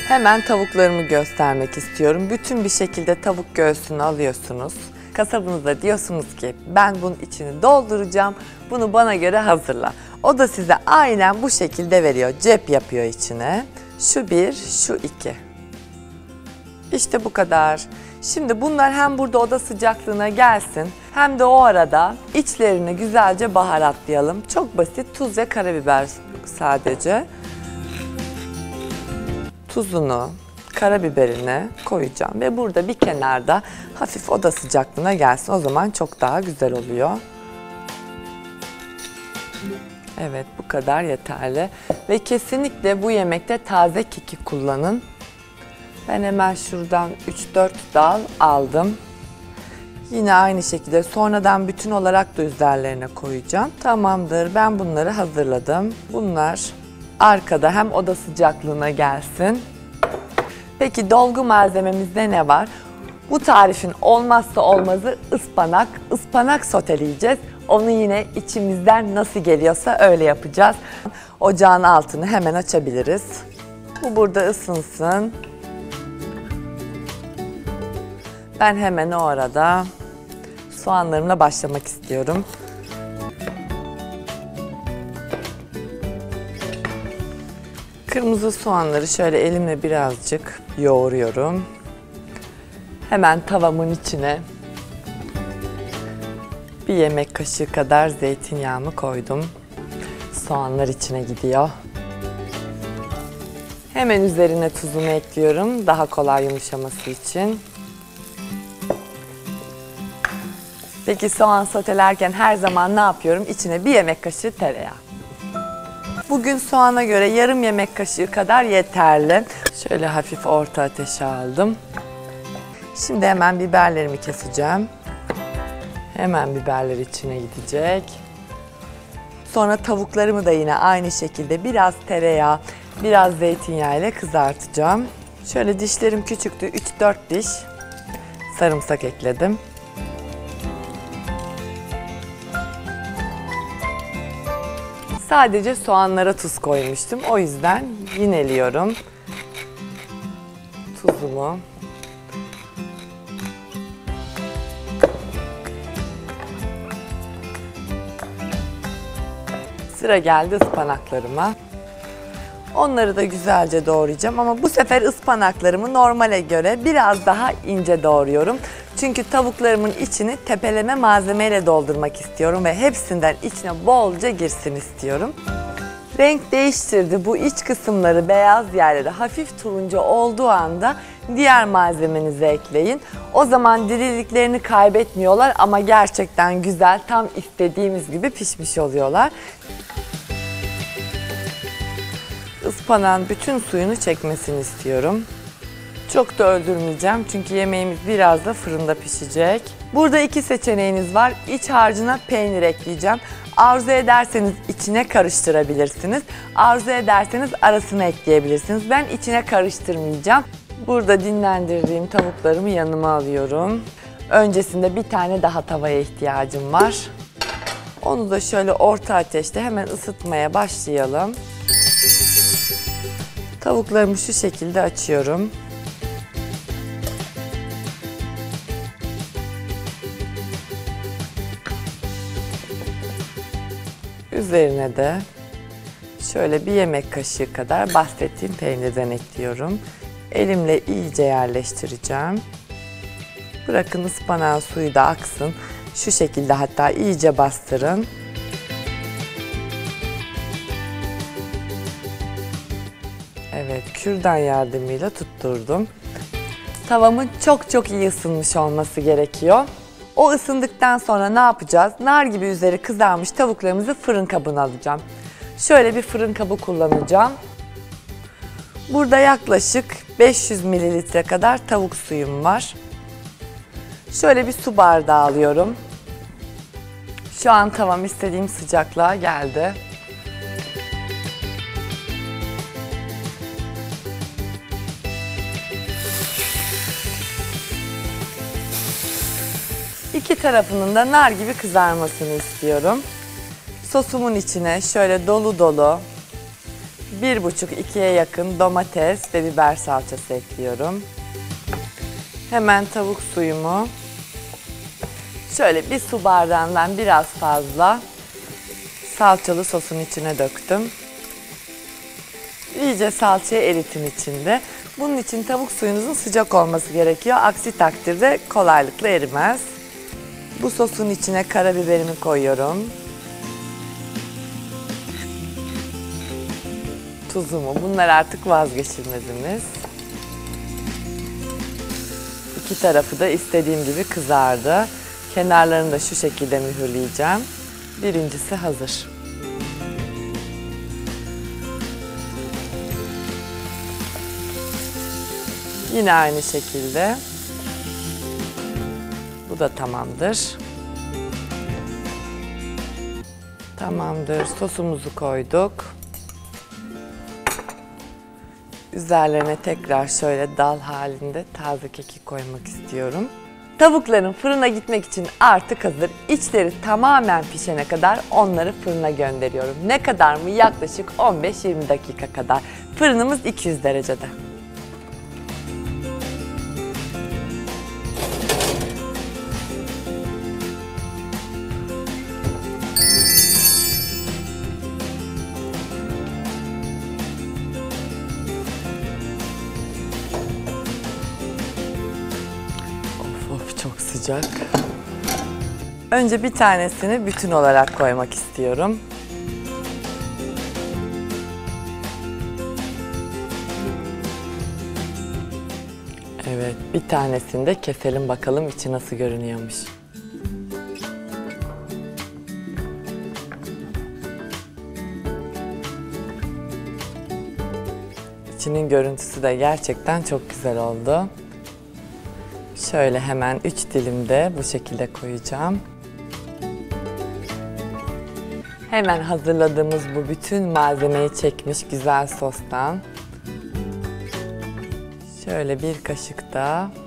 Hemen tavuklarımı göstermek istiyorum. Bütün bir şekilde tavuk göğsünü alıyorsunuz. Kasabınıza diyorsunuz ki ben bunun içini dolduracağım, bunu bana göre hazırla. O da size aynen bu şekilde veriyor, cep yapıyor içine. Şu bir, şu iki. İşte bu kadar. Şimdi bunlar hem burada oda sıcaklığına gelsin hem de o arada içlerini güzelce baharatlayalım. Çok basit, tuz ve karabiber sadece. Tuzunu, karabiberini koyacağım ve burada bir kenarda hafif oda sıcaklığına gelsin. O zaman çok daha güzel oluyor. Evet, bu kadar yeterli. Ve kesinlikle bu yemekte taze kekik kullanın. Ben hemen şuradan 3-4 dal aldım. Yine aynı şekilde sonradan bütün olarak da üzerlerine koyacağım. Tamamdır, ben bunları hazırladım. Bunlar arkada hem oda sıcaklığına gelsin. Peki dolgu malzememizde ne var? Bu tarifin olmazsa olmazı ıspanak. Ispanak soteleyeceğiz. Onu yine içimizden nasıl geliyorsa öyle yapacağız. Ocağın altını hemen açabiliriz. Bu burada ısınsın. Ben hemen o arada soğanlarımla başlamak istiyorum. Kırmızı soğanları şöyle elimle birazcık yoğuruyorum. Hemen tavamın içine bir yemek kaşığı kadar zeytinyağımı koydum. Soğanlar içine gidiyor. Hemen üzerine tuzumu ekliyorum daha kolay yumuşaması için. Peki soğan sotelerken her zaman ne yapıyorum? İçine bir yemek kaşığı tereyağı. Bugün soğana göre yarım yemek kaşığı kadar yeterli. Şöyle hafif orta ateşe aldım. Şimdi hemen biberlerimi keseceğim. Hemen biberler içine gidecek. Sonra tavuklarımı da yine aynı şekilde biraz tereyağı, biraz zeytinyağı ile kızartacağım. Şöyle dişlerim küçüktü, 3-4 diş sarımsak ekledim. Sadece soğanlara tuz koymuştum. O yüzden yineliyorum. Tuzumu. Sıra geldi ıspanaklarıma. Onları da güzelce doğrayacağım ama bu sefer ıspanaklarımı normale göre biraz daha ince doğruyorum. Çünkü tavuklarımın içini tepeleme malzemeyle doldurmak istiyorum ve hepsinden içine bolca girsin istiyorum. Renk değiştirdi. Bu iç kısımları, beyaz yerleri hafif turuncu olduğu anda diğer malzemenizi ekleyin. O zaman diriliklerini kaybetmiyorlar ama gerçekten güzel, tam istediğimiz gibi pişmiş oluyorlar. Ispanağın bütün suyunu çekmesini istiyorum. Çok da öldürmeyeceğim çünkü yemeğimiz biraz da fırında pişecek. Burada iki seçeneğiniz var. İç harcına peynir ekleyeceğim. Arzu ederseniz içine karıştırabilirsiniz. Arzu ederseniz arasına ekleyebilirsiniz. Ben içine karıştırmayacağım. Burada dinlendirdiğim tavuklarımı yanıma alıyorum. Öncesinde bir tane daha tavaya ihtiyacım var. Onu da şöyle orta ateşte hemen ısıtmaya başlayalım. Tavuklarımı şu şekilde açıyorum. Üzerine de şöyle bir yemek kaşığı kadar bahsettiğim peynirden ekliyorum. Elimle iyice yerleştireceğim. Bırakın ıspanağın suyu da aksın. Şu şekilde hatta iyice bastırın. Evet, kürdan yardımıyla tutturdum. Tavamın çok iyi ısınmış olması gerekiyor. O ısındıktan sonra ne yapacağız? Nar gibi üzeri kızarmış tavuklarımızı fırın kabına alacağım. Şöyle bir fırın kabı kullanacağım. Burada yaklaşık 500 mililitre kadar tavuk suyum var. Şöyle bir su bardağı alıyorum. Şu an tavam istediğim sıcaklığa geldi. İki tarafının da nar gibi kızarmasını istiyorum. Sosumun içine şöyle dolu dolu 1,5-2'ye yakın domates ve biber salçası ekliyorum. Hemen tavuk suyumu şöyle bir su bardağından biraz fazla salçalı sosun içine döktüm. İyice salçayı eritin içinde. Bunun için tavuk suyunuzun sıcak olması gerekiyor. Aksi takdirde kolaylıkla erimez. Bu sosun içine karabiberimi koyuyorum. Tuzumu. Bunlar artık vazgeçilmezimiz. İki tarafı da istediğim gibi kızardı. Kenarlarını da şu şekilde mühürleyeceğim. Birincisi hazır. Yine aynı şekilde. Bu da tamamdır. Tamamdır. Sosumuzu koyduk. Üzerlerine tekrar şöyle dal halinde taze kekik koymak istiyorum. Tavukların fırına gitmek için artık hazır. İçleri tamamen pişene kadar onları fırına gönderiyorum. Ne kadar mı? Yaklaşık 15-20 dakika kadar. Fırınımız 200 derecede. Of çok sıcak. Önce bir tanesini bütün olarak koymak istiyorum. Evet, bir tanesini de keselim bakalım içi nasıl görünüyormuş. İçinin görüntüsü de gerçekten çok güzel oldu. Şöyle hemen 3 dilim de bu şekilde koyacağım. Hemen hazırladığımız bu bütün malzemeyi çekmiş güzel sostan şöyle bir kaşık da